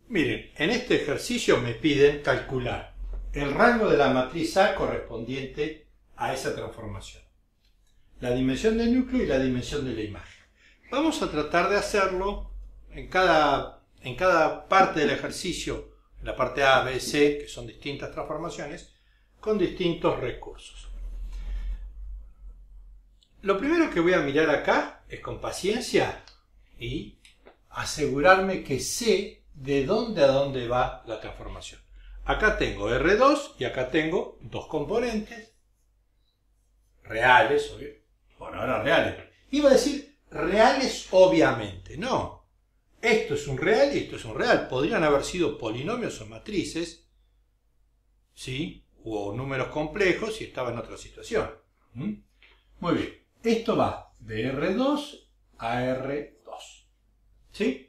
Miren, en este ejercicio me piden calcular el rango de la matriz A correspondiente a esa transformación, la dimensión del núcleo y la dimensión de la imagen. Vamos a tratar de hacerlo en cada parte del ejercicio, en la parte A, B, C, que son distintas transformaciones, con distintos recursos. Lo primero que voy a mirar acá es con paciencia y asegurarme que sé de dónde a dónde va la transformación. Acá tengo R2 y acá tengo dos componentes reales, por ahora reales. Iba a decir reales obviamente, no. Esto es un real y esto es un real. Podrían haber sido polinomios o matrices, ¿sí? O números complejos y estaba en otra situación. Muy bien. Esto va de R2 a R2. ¿Sí?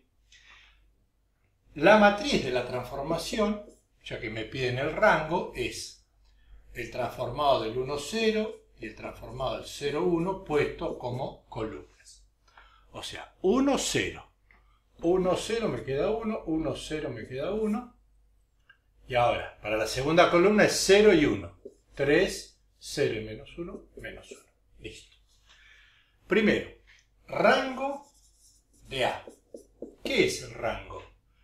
La matriz de la transformación, ya que me piden el rango, es el transformado del 1, 0 y el transformado del 0, 1 puestos como columnas. O sea, 1, 0. 1, 0 me queda 1, 1, 0 me queda 1. Y ahora, para la segunda columna es 0 y 1. 3, 0 y menos 1, menos 1. Listo. Primero, rango de A. ¿Qué es el rango?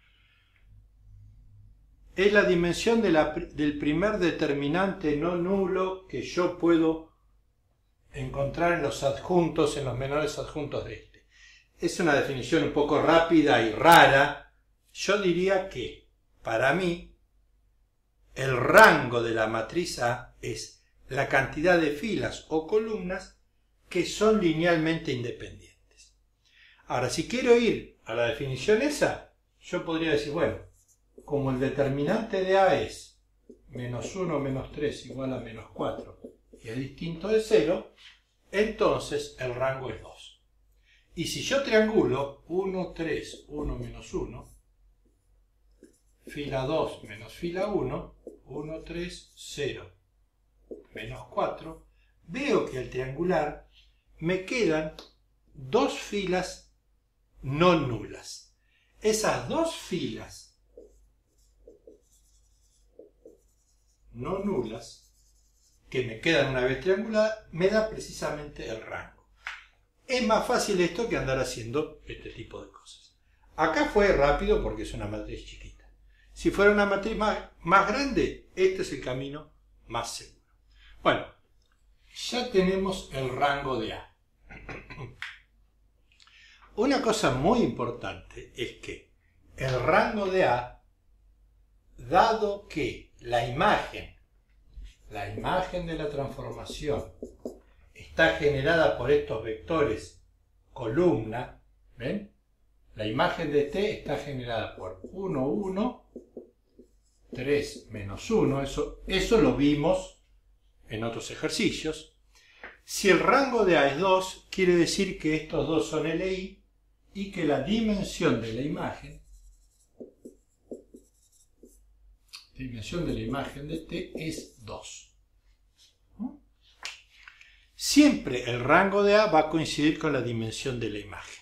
Es la dimensión del primer determinante no nulo que yo puedo encontrar en los adjuntos, en los menores adjuntos de este. Es una definición un poco rápida y rara. Yo diría que, para mí, el rango de la matriz A es la cantidad de filas o columnas que son linealmente independientes. Ahora, si quiero ir a la definición esa, yo podría decir, bueno, como el determinante de A es menos 1 menos 3 igual a menos 4 y es distinto de 0, entonces el rango es 2. Y si yo triangulo 1, 3, 1 menos 1, fila 2 menos fila 1, 1, 3, 0, menos 4, veo que al triangular me quedan dos filas no nulas. Esas dos filas no nulas que me quedan una vez triangulada me da precisamente el rango. Es más fácil esto que andar haciendo este tipo de cosas. Acá fue rápido porque es una matriz chiquita. Si fuera una matriz más grande, este es el camino más seguro. Bueno, ya tenemos el rango de A. Una cosa muy importante es que el rango de A, dado que la imagen de la transformación está generada por estos vectores columna, ¿ven? La imagen de T está generada por 1, 1, 3, menos 1, eso lo vimos en otros ejercicios. Si el rango de A es 2, quiere decir que estos dos son LI y que la dimensión de la imagen de T es 2. Siempre el rango de A va a coincidir con la dimensión de la imagen.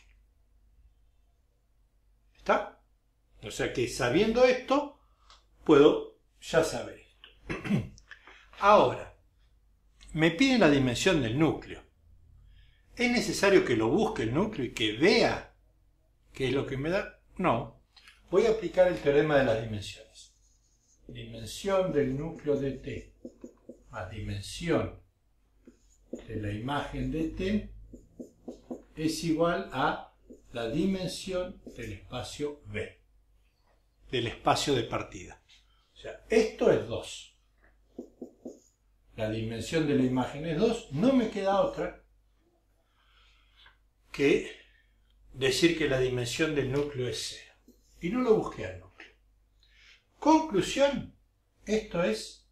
¿Está? O sea que sabiendo esto, puedo ya saber esto. Ahora, me piden la dimensión del núcleo. ¿Es necesario que lo busque el núcleo y que vea qué es lo que me da? No. Voy a aplicar el teorema de las dimensiones. Dimensión del núcleo de T más dimensión de la imagen de T es igual a la dimensión del espacio B, del espacio de partida. O sea, esto es 2. La dimensión de la imagen es 2. No me queda otra que decir que la dimensión del núcleo es 0. Y no lo busqué al núcleo. Conclusión, esto es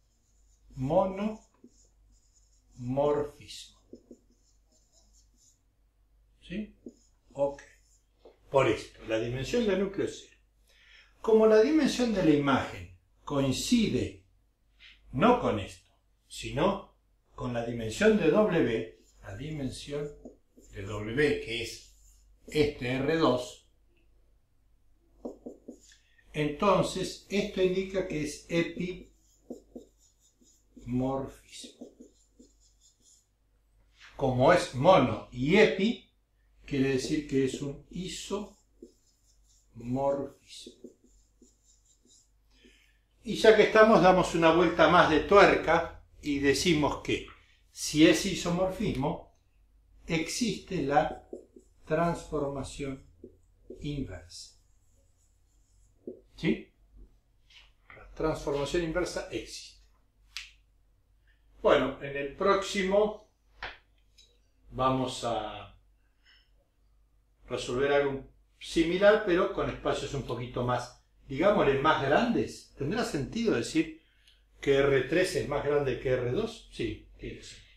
monomorfismo. ¿Sí? Ok. Por esto, la dimensión del núcleo es 0. Como la dimensión de la imagen coincide no con esto, sino con la dimensión de W, la dimensión de W, que es este R2, entonces esto indica que es epimorfismo. Como es mono y epi, quiere decir que es un isomorfismo. Y ya que estamos, damos una vuelta más de tuerca y decimos que si es isomorfismo, existe la transformación inversa. ¿Sí? La transformación inversa existe. Bueno, en el próximo vamos a resolver algo similar, pero con espacios un poquito más, digámosle, más grandes. ¿Tendrá sentido decir que R3 es más grande que R2? Sí, tiene sentido.